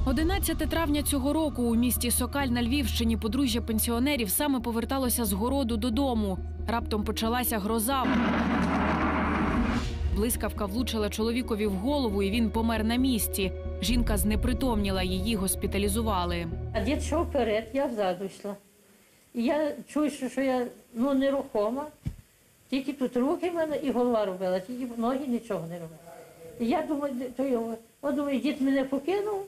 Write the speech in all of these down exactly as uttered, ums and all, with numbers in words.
одинадцяте травня цього року у місті Сокаль на Львівщині подружжя пенсіонерів саме поверталося з городу додому. Раптом почалася гроза. Блискавка влучила чоловікові в голову, і він помер на місці. Жінка знепритомніла, її госпіталізували. А дід йшов вперед, я взаду йшла. І я чую, що я ну, нерухома. Тільки тут руки в мене і голова робила, тільки ноги нічого не робила. І я думаю, то його. От думаю, дід мене покинув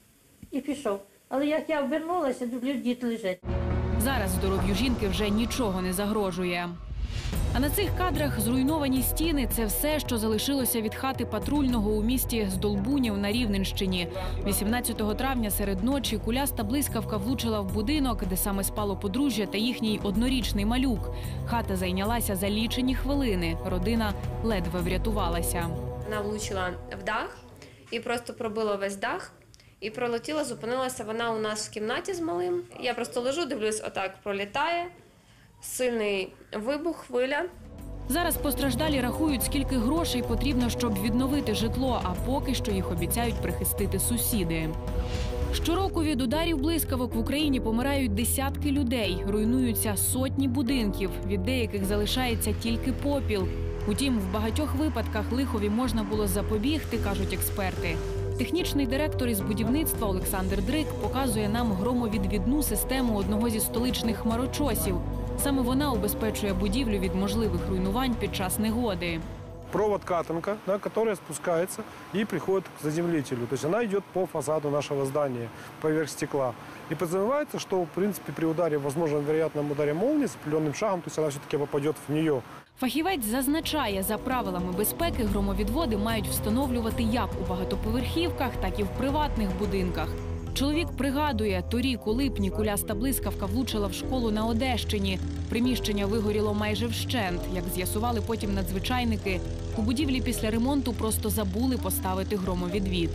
і пішов. Але як я обернулася, думаю, дід лежить. Зараз здоров'ю жінки вже нічого не загрожує. А на цих кадрах зруйновані стіни – це все, що залишилося від хати патрульного у місті Здолбунів на Рівненщині. вісімнадцятого травня серед ночі куляста блискавка влучила в будинок, де саме спало подружжя та їхній однорічний малюк. Хата зайнялася за лічені хвилини. Родина ледве врятувалася. Вона влучила в дах і просто пробила весь дах. І пролетіла, зупинилася вона у нас в кімнаті з малим. Я просто лежу, дивлюсь, отак пролітає. Сильний вибух, хвиля. Зараз постраждалі рахують, скільки грошей потрібно, щоб відновити житло, а поки що їх обіцяють прихистити сусіди. Щороку від ударів блискавок в Україні помирають десятки людей, руйнуються сотні будинків, від деяких залишається тільки попіл. Утім, в багатьох випадках лихові можна було запобігти, кажуть експерти. Технічний директор із будівництва Олександр Дрик показує нам громовідвідну систему одного зі столичних хмарочосів. Саме вона убезпечує будівлю від можливих руйнувань під час негоди. Провод катанка, да, которая спускается и приходит к заземлителю. То есть она идет по фасаду нашего здания, поверх стекла. И подразумевается, что, в принципе, при ударе, возможном вероятном ударе молнии с определенным шагом, то есть она все-таки попадет в нее. Фахівець зазначає, за правилами безпеки громовідводи мають встановлювати як у багатоповерхівках, так і в приватних будинках. Чоловік пригадує, торік у липні куляста блискавка влучила в школу на Одещині. Приміщення вигоріло майже вщент. Як з'ясували потім надзвичайники, у будівлі після ремонту просто забули поставити громовідвід.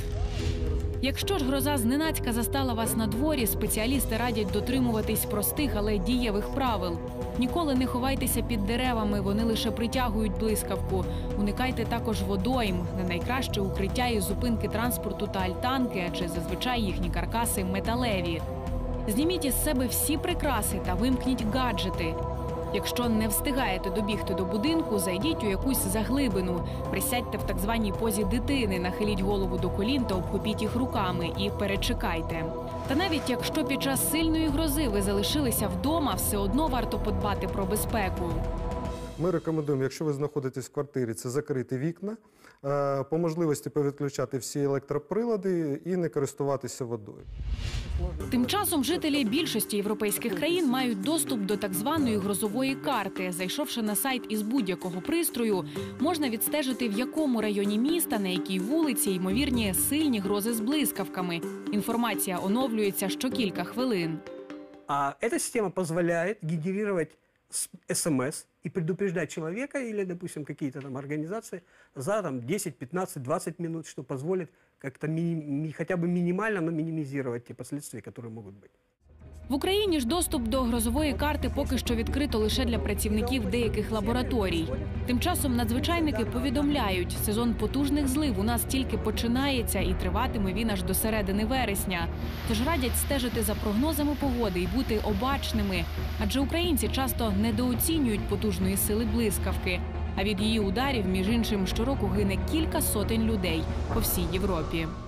Якщо ж гроза зненацька застала вас на дворі, спеціалісти радять дотримуватись простих, але дієвих правил. Ніколи не ховайтеся під деревами, вони лише притягують блискавку. Уникайте також водойм. Не найкраще укриття і зупинки транспорту та альтанки, адже зазвичай їхні каркаси металеві. Зніміть із себе всі прикраси та вимкніть гаджети. Якщо не встигаєте добігти до будинку, зайдіть у якусь заглибину. Присядьте в так званій позі дитини, нахиліть голову до колін та обхопіть їх руками і перечекайте. Та навіть якщо під час сильної грози ви залишилися вдома, все одно варто подбати про безпеку. Ми рекомендуємо, якщо ви знаходитесь в квартирі, це закрити вікна, по можливості повідключати всі електроприлади і не користуватися водою. Тим часом жителі більшості європейських країн мають доступ до так званої грозової карти. Зайшовши на сайт із будь-якого пристрою, можна відстежити, в якому районі міста, на якій вулиці ймовірні сильні грози з блискавками. Інформація оновлюється щокілька хвилин. А ця система дозволяє генерувати СМС и предупреждать человека или, допустим, какие-то там организации за там, десять, пятнадцать, двадцать минут, что позволит как-то мини- хотя бы минимально, но минимизировать те последствия, которые могут быть. В Україні ж доступ до грозової карти поки що відкрито лише для працівників деяких лабораторій. Тим часом надзвичайники повідомляють, сезон потужних злив у нас тільки починається і триватиме він аж до середини вересня. Тож радять стежити за прогнозами погоди і бути обачними. Адже українці часто недооцінюють потужної сили блискавки. А від її ударів, між іншим, щороку гине кілька сотень людей по всій Європі.